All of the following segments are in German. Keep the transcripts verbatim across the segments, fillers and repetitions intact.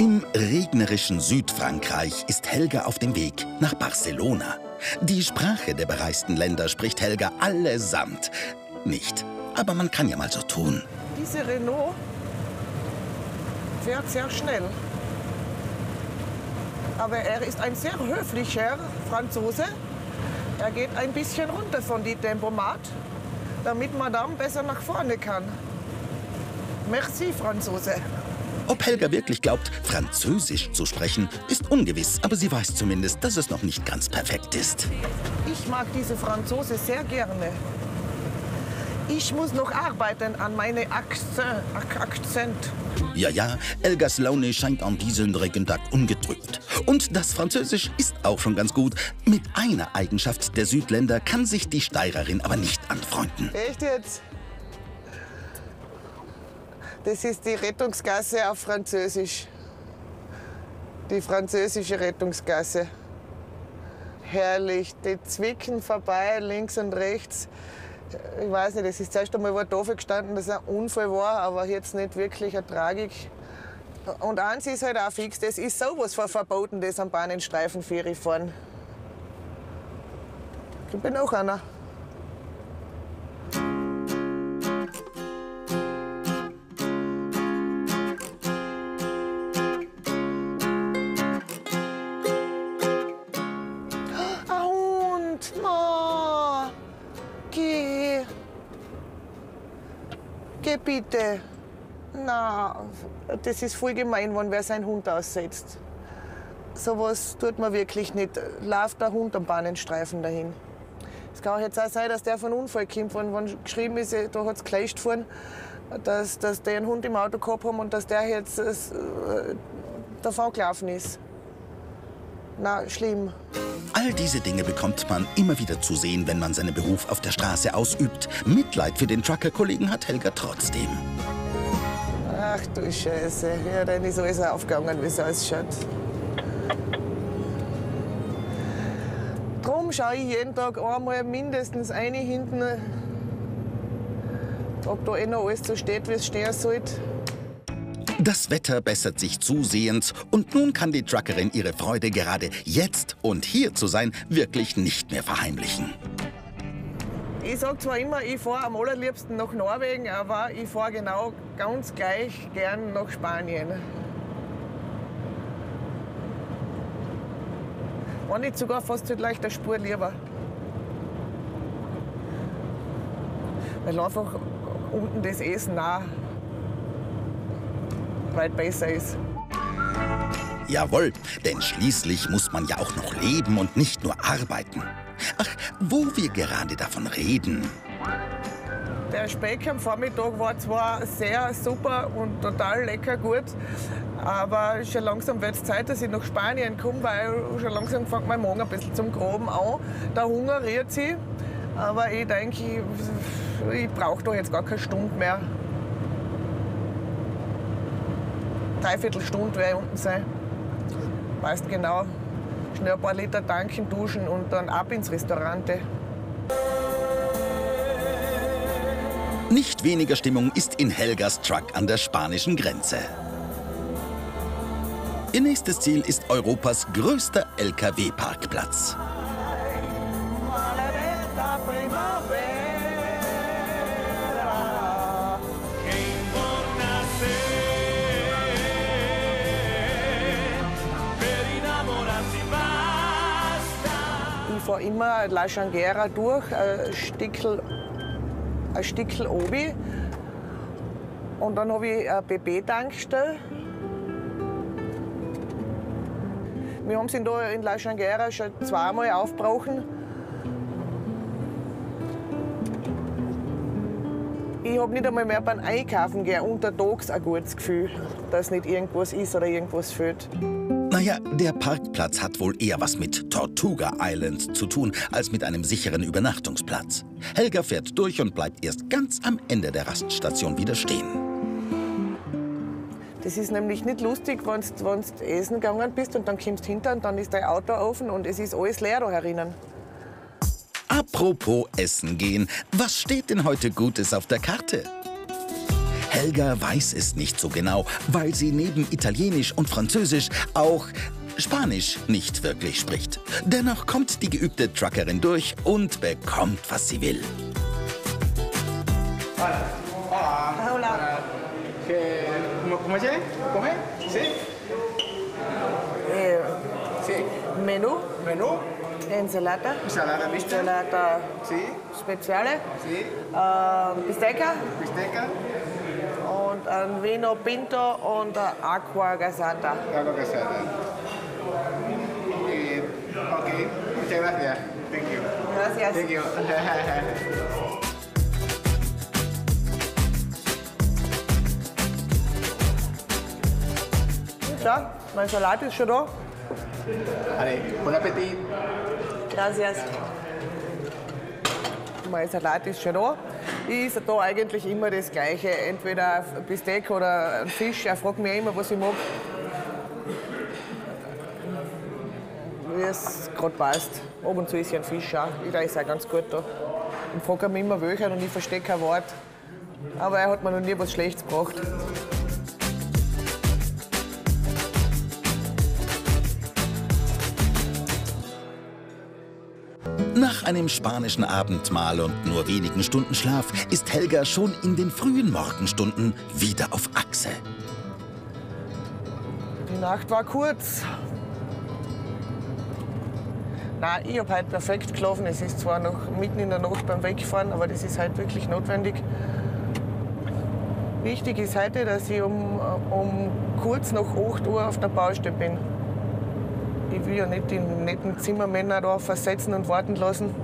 Im regnerischen Südfrankreich ist Helga auf dem Weg nach Barcelona. Die Sprache der bereisten Länder spricht Helga allesamt nicht. Aber man kann ja mal so tun. Diese Renault fährt sehr schnell. Aber er ist ein sehr höflicher Franzose. Er geht ein bisschen runter von dem Tempomat, damit Madame besser nach vorne kann. Merci, Franzose. Ob Helga wirklich glaubt, Französisch zu sprechen, ist ungewiss. Aber sie weiß zumindest, dass es noch nicht ganz perfekt ist. Ich mag diese Franzose sehr gerne. Ich muss noch arbeiten an meinem Akzent. Ja, ja, Helgas Laune scheint an diesem Regentag ungedrückt. Und das Französisch ist auch schon ganz gut. Mit einer Eigenschaft der Südländer kann sich die Steirerin aber nicht anfreunden. Echt jetzt? Das ist die Rettungsgasse auf Französisch. Die französische Rettungsgasse. Herrlich, die zwicken vorbei, links und rechts. Ich weiß nicht, es ist zuerst einmal war dafür gestanden, dass es ein Unfall war, aber jetzt nicht wirklich eine Tragik. Und eins ist halt auch fix, das ist sowas von verboten, das am Bahnenstreifen Ferry fahren. Ich bin auch einer. Ein Hund! Ma! Geh! Geh bitte! Na, das ist voll gemein, wenn wer seinen Hund aussetzt. So was tut man wirklich nicht. Läuft der Hund am Bahnenstreifen dahin. Es kann auch jetzt auch sein, dass der von einem Unfall kommt, wenn, wenn geschrieben ist, da hat es gleich gefahren, dass, dass die einen Hund im Auto gehabt haben und dass der jetzt äh, davon gelaufen ist. Na, schlimm. All diese Dinge bekommt man immer wieder zu sehen, wenn man seinen Beruf auf der Straße ausübt. Mitleid für den Trucker-Kollegen hat Helga trotzdem. Ach du Scheiße, ja, dann ist alles aufgegangen, wie es ausschaut. Drum schaue ich jeden Tag einmal mindestens eine hinten, ob da eh noch alles so steht, wie es stehen sollte. Das Wetter bessert sich zusehends und nun kann die Truckerin ihre Freude, gerade jetzt und hier zu sein, wirklich nicht mehr verheimlichen. Ich sage zwar immer, ich fahre am allerliebsten nach Norwegen, aber ich fahre genau ganz gleich gern nach Spanien. Wenn nicht sogar fast halt leicht eine Spur lieber. Weil einfach unten das Essen auch weit besser ist. Jawohl, denn schließlich muss man ja auch noch leben und nicht nur arbeiten. Ach, wo wir gerade davon reden. Der Speck am Vormittag war zwar sehr super und total lecker gut, aber schon langsam wird es Zeit, dass ich nach Spanien komme, weil schon langsam fängt mein Magen ein bisschen zum Groben an. Der Hunger rührt sich, aber ich denke, ich, ich brauche doch jetzt gar keine Stunde mehr. Dreiviertel Stunde werde ich unten sein. Weißt genau. Schnell ein paar Liter tanken, duschen und dann ab ins Restaurant. Nicht weniger Stimmung ist in Helgas Truck an der spanischen Grenze. Ihr nächstes Ziel ist Europas größter L K W-Parkplatz. Ich fahre immer La Changuera durch, ein Stückchen, ein Stückchen oben. Und dann habe ich eine B B-Tankstelle. Wir haben sie da in La Changuera schon zweimal aufgebrochen. Ich habe nicht einmal mehr beim Einkaufen gehen untertags ein gutes Gefühl, dass nicht irgendwas ist oder irgendwas fehlt. Naja, der Parkplatz hat wohl eher was mit Tortuga Island zu tun, als mit einem sicheren Übernachtungsplatz. Helga fährt durch und bleibt erst ganz am Ende der Raststation wieder stehen. Das ist nämlich nicht lustig, wenn du essen gegangen bist und dann kommst du hinter und dann ist dein Auto offen und es ist alles leer da herinnen. Apropos Essen gehen, was steht denn heute Gutes auf der Karte? Helga weiß es nicht so genau, weil sie neben Italienisch und Französisch auch Spanisch nicht wirklich spricht. Dennoch kommt die geübte Truckerin durch und bekommt, was sie will. Hola. ¿Cómo se come? Sí. Eh, Sí. Menú, Menú. Ensalada, Ensalada mixta. Ensalada Sí. Speziale, Sí. äh, Bistecca Bistecca. und ein Vino Pinto und ein Aqua Gasata. Agua casada. Eh, ok. Muchas gracias. Thank you. Gracias. Thank you. Schau, mein Salat ist schon da. Vale. Buen appetit. Gracias. Mein Salat ist schon da. Ich esse da eigentlich immer das Gleiche. Entweder ein Bistec oder ein Fisch. Er fragt mich immer, was ich mag. Wie es gerade passt. Ab und zu ist ja ein Fisch auch. Da ist auch ganz gut da. Ich frage mich immer welcher und ich verstehe kein Wort. Aber er hat mir noch nie was Schlechtes gebracht. Nach einem spanischen Abendmahl und nur wenigen Stunden Schlaf ist Helga schon in den frühen Morgenstunden wieder auf Achse. Die Nacht war kurz. Nein, ich habe heute perfekt geschlafen. Es ist zwar noch mitten in der Nacht beim Wegfahren, aber das ist halt wirklich notwendig. Wichtig ist heute, dass ich um, um kurz nach acht Uhr auf der Baustelle bin. Ich will ja nicht die netten Zimmermänner da versetzen und warten lassen.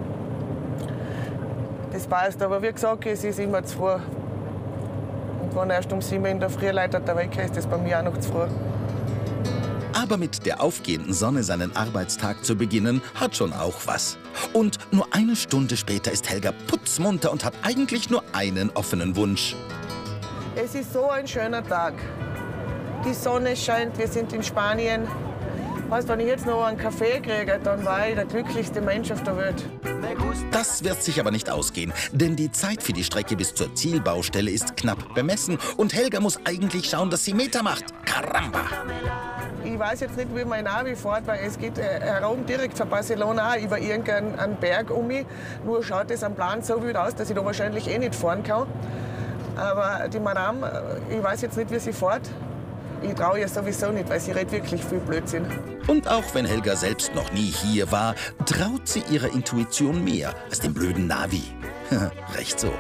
Das passt, aber wie gesagt, es ist immer zu früh. Und wenn erst um sieben in der Früh Leute der Wecker ist, das bei mir auch noch zu früh. Aber mit der aufgehenden Sonne seinen Arbeitstag zu beginnen, hat schon auch was. Und nur eine Stunde später ist Helga putzmunter und hat eigentlich nur einen offenen Wunsch. Es ist so ein schöner Tag. Die Sonne scheint, wir sind in Spanien. Weißt, wenn ich jetzt noch einen Kaffee kriege, dann war ich der glücklichste Mensch auf der Welt. Das wird sich aber nicht ausgehen, denn die Zeit für die Strecke bis zur Zielbaustelle ist knapp bemessen und Helga muss eigentlich schauen, dass sie Meter macht. Caramba! Ich weiß jetzt nicht, wie mein Navi fährt, weil es geht äh, herum direkt von Barcelona über irgendeinen Berg um mich. Nur schaut es am Plan so wild aus, dass ich da wahrscheinlich eh nicht fahren kann. Aber die Madame, ich weiß jetzt nicht, wie sie fährt. Ich traue ihr sowieso nicht, weil sie redet wirklich viel Blödsinn. Und auch wenn Helga selbst noch nie hier war, traut sie ihrer Intuition mehr als dem blöden Navi. Recht so.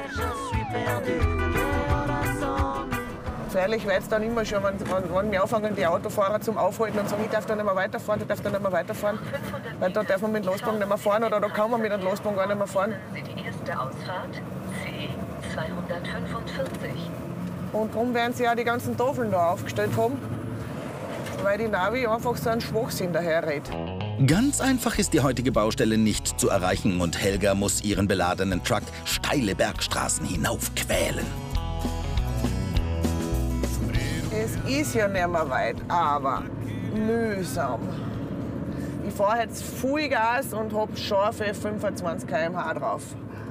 Gefährlich wird es dann immer schon, wenn, wenn, wenn wir anfangen, die Autofahrer zum Aufhalten und sagen, ich darf da nicht mehr weiterfahren, du darfst da nicht mehr weiterfahren. Weil da darf man mit dem Loswagen nicht mehr fahren oder da kann man mit dem Loswagen gar nicht mehr fahren. Die erste Ausfahrt C zweihundertfünfundvierzig. Und darum werden sie ja die ganzen Tafeln da aufgestellt haben, weil die Navi einfach so einen Schwachsinn daherredet. Ganz einfach ist die heutige Baustelle nicht zu erreichen und Helga muss ihren beladenen Truck steile Bergstraßen hinaufquälen. Es ist ja nicht mehr weit, aber mühsam. Ich fahre jetzt Vollgas und habe scharfe fünfundzwanzig Kilometer pro Stunde drauf.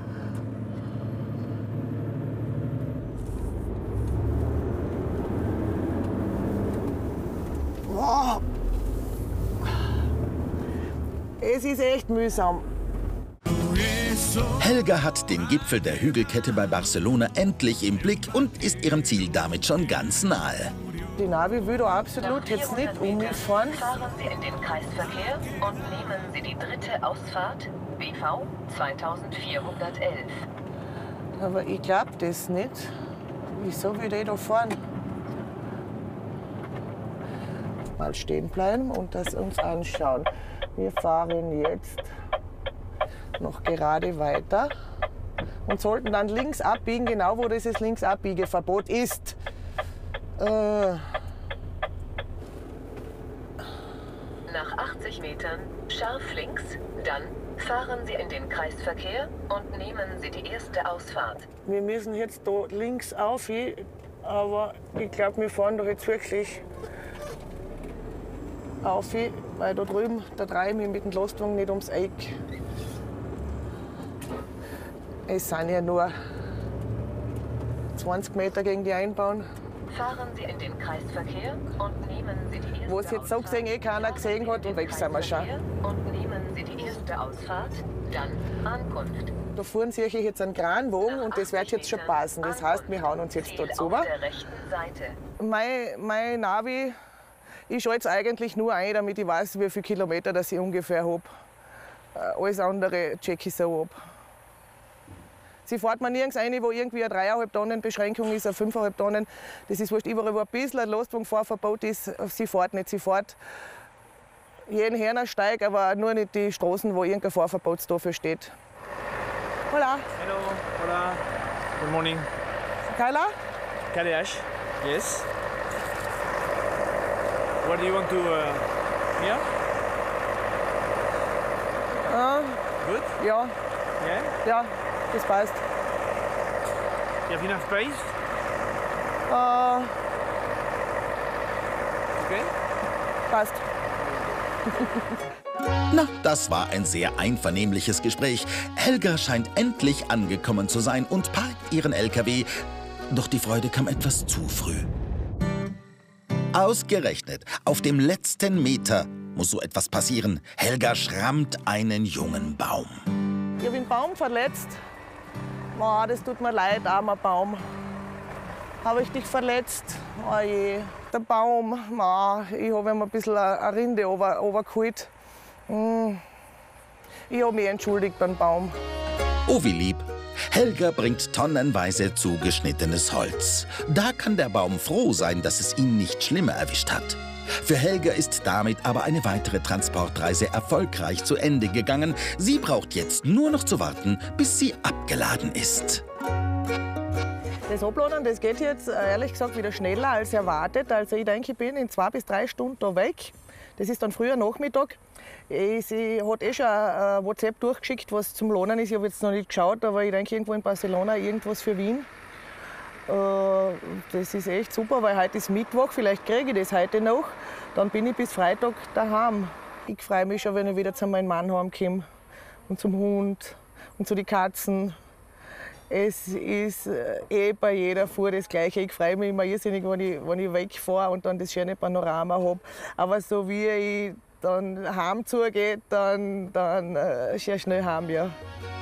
Wow. Es ist echt mühsam. Helga hat den Gipfel der Hügelkette bei Barcelona endlich im Blick und ist ihrem Ziel damit schon ganz nahe. Die Navi will da absolut jetzt nicht um mich fahren. Fahren Sie in den Kreisverkehr und nehmen Sie die dritte Ausfahrt B V zweitausendvierhundertelf. Aber ich glaube das nicht. Wieso will ich da fahren? Mal stehen bleiben und das uns anschauen. Wir fahren jetzt noch gerade weiter und sollten dann links abbiegen, genau wo dieses Linksabbiegeverbot ist. Äh. Nach achtzig Metern scharf links, dann fahren Sie in den Kreisverkehr und nehmen Sie die erste Ausfahrt. Wir müssen jetzt da links auf, aber ich glaube, wir fahren doch jetzt wirklich auf, weil da drüben, da drehe ich mich mit dem Lastwagen nicht ums Eck. Es sind ja nur zwanzig Meter gegen die einbauen. Fahren Sie in den Kreisverkehr und nehmen Sie die erste Wo es jetzt so Ausfahrt. gesehen eh keiner gesehen hat und weg sind wir schon. Und nehmen Sie die erste Ausfahrt, dann Ankunft. Da vorne sehe ich jetzt einen Kranwagen und das wird jetzt schon passen. Das heißt, wir hauen uns jetzt dort rüber. Auf der rechten Seite. Mein, mein Navi, ich schalte es eigentlich nur ein, damit ich weiß, wie viele Kilometer das ich ungefähr habe. Alles andere checke ich so ab. Sie fährt man nirgends rein, wo irgendwie eine dreieinhalb Tonnen Beschränkung ist, eine fünfeinhalb Tonnen. Das ist wurscht, überall, wo ein bisschen ein Lastwagenfahrverbot ist, sie fährt nicht. Sie fährt jeden Hernersteig, aber nur nicht die Straßen, wo irgendein Fahrverbot dafür steht. Hola. Hello, hola. Good morning. Kyla? Kaliash. Yes. What do you want to uh, hear? Ah, Good? ja, Yeah? ja, das passt. You have enough space? Äh, Okay. passt. Na, das war ein sehr einvernehmliches Gespräch. Helga scheint endlich angekommen zu sein und parkt ihren L K W. Doch die Freude kam etwas zu früh. Ausgerechnet, auf dem letzten Meter muss so etwas passieren. Helga schrammt einen jungen Baum. Ich habe den Baum verletzt. Oh, das tut mir leid, armer Baum. Habe ich dich verletzt? Oh je. Der Baum, oh, ich habe ihm ein bisschen eine Rinde runtergeholt. Ich habe mich entschuldigt beim Baum. Oh, wie lieb. Helga bringt tonnenweise zugeschnittenes Holz. Da kann der Baum froh sein, dass es ihn nicht schlimmer erwischt hat. Für Helga ist damit aber eine weitere Transportreise erfolgreich zu Ende gegangen. Sie braucht jetzt nur noch zu warten, bis sie abgeladen ist. Das Abladen, das geht jetzt ehrlich gesagt wieder schneller als erwartet. Also ich denke, ich bin in zwei bis drei Stunden da weg. Das ist dann früher Nachmittag. Sie hat eh schon ein WhatsApp durchgeschickt, was zum Lohnen ist. Ich habe jetzt noch nicht geschaut, aber ich denke irgendwo in Barcelona irgendwas für Wien. Das ist echt super, weil heute ist Mittwoch, vielleicht kriege ich das heute noch. Dann bin ich bis Freitag daheim. Ich freue mich schon, wenn ich wieder zu meinem Mann heimkomme und zum Hund und zu den Katzen. Es ist eh bei jeder Fuhr das Gleiche. Ich freue mich immer irrsinnig, wenn ich, wenn ich wegfahre und dann das schöne Panorama habe. Aber so wie ich dann heim zugehe, dann, dann äh, sehr schnell heim, ja.